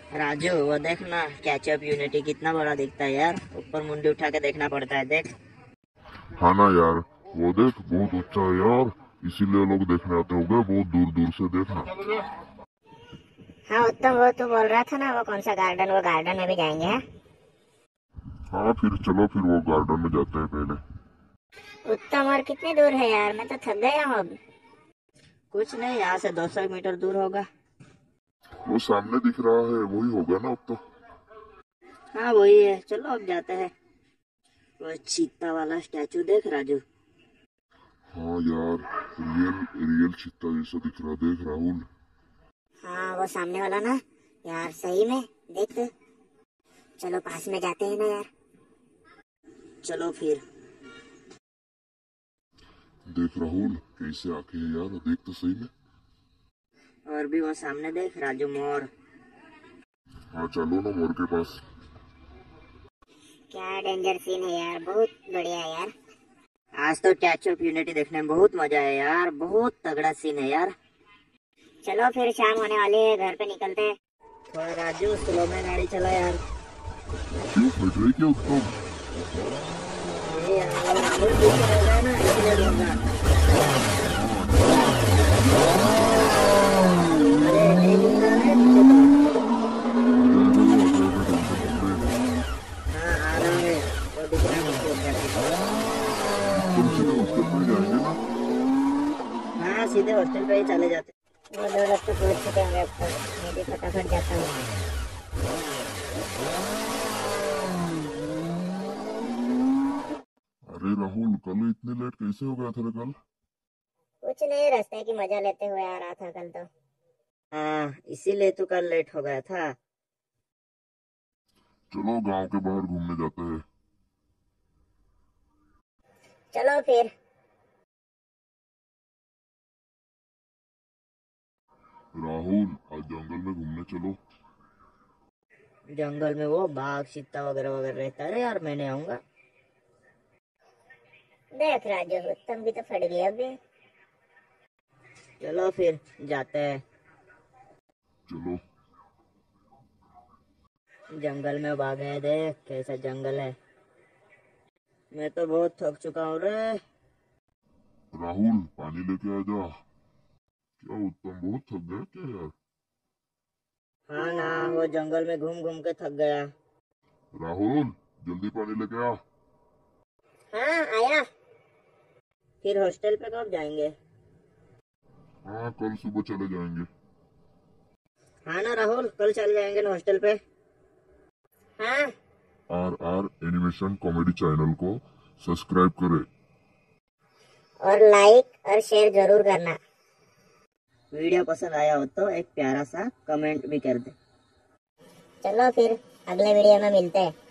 राजू वो देखना, catch up unity कितना बड़ा दिखता है यार। ऊपर मुंडी उठा के देखना पड़ता है, देख। हाँ ना यार, वो देख बहुत ऊंचा है यार, इसीलिए लोग देखने आते होंगे बहुत दूर दूर से। देखना। हाँ उत्तम, वो तू बोल रहा था ना वो कौन सा गार्डन, वो गार्डन में भी जाएंगे हैं? हाँ फिर चलो, फिर वो गार्डन में जाते हैं पहले। उत्तम, और कितनी दूर है यार, मैं तो थक गया हूँ अब। कुछ नहीं, यहाँ से 200 मीटर दूर होगा। वो सामने दिख रहा है वही होगा ना अब तो। हाँ वही है, चलो अब जाते हैं। वो चीता वाला स्टैचू देख राजू। हाँ यार, रियल रियल चीता जैसा दिख रहा, देख राहुल। हाँ वो सामने वाला ना यार, सही में देख तो। चलो पास में जाते हैं ना यार। चलो फिर। देख राहुल कैसे आंखें हैं यार, देख तो सही में। और भी वो सामने देख राजू, मोर। हाँ चलो ना मोर के पास। क्या डेंजर सीन है यार, बहुत बढ़िया है यार। आज तो स्टैचू ऑफ यूनिटी देखने में बहुत मजा है यार, बहुत तगड़ा सीन है यार। चलो फिर शाम होने वाली है, घर पे निकलते हैं। तो राजू स्लो में गाड़ी चला यार। क्यों फट रही क्या उत्तम? ये यार, राहुल पीछे रह गया ना, इसलिए बोल रहा। अरे नहीं दिख रहा है मुझे तो। हाँ आ रहा है, वो दिख रहा है मुझको ऊपर से। तुम सीधे हॉस्टल में जाएंगे ना? हाँ सीधे हॉस्टल पे ही चले जाते। वो दो लोग तो पहुंच चुके होंगे अब तक, मैं भी फटाफट जाता हूँ। अरे राहुल, कल इतने लेट कैसे हो गया था रे कल? कुछ नहीं, रास्ते की मजा लेते हुए आ रहा था कल तो। हाँ इसीलिए तो कल लेट हो गया था। चलो गांव के बाहर घूमने जाते हैं। चलो फिर। राहुल आज जंगल में घूमने चलो। जंगल में वो बाघ चीता वगैरह वगैरह रहता है यार, मैं नहीं आऊंगा। देख राजू, उत्तम भी तो फट गया अभी। चलो फिर जाते हैं। चलो। जंगल में बाघ है, देख कैसा जंगल है। मैं तो बहुत थक चुका हूँ रे। राहुल पानी लेके आ जा। क्या उत्तम बहुत थक गया क्या यार? हाँ ना, वो जंगल में घूम घूम के थक गया। राहुल जल्दी पानी लेके आ। हाँ आया। फिर हॉस्टल पे कब जाएंगे? हाँ कल सुबह चले जाएंगे। हाँ ना राहुल, कल चल जाएंगे ना हॉस्टल पे। हाँ। RR एनिमेशन कॉमेडी चैनल को सब्सक्राइब करें। और लाइक और शेयर जरूर करना। वीडियो पसंद आया हो तो एक प्यारा सा कमेंट भी कर दे। चलो फिर अगले वीडियो में मिलते हैं।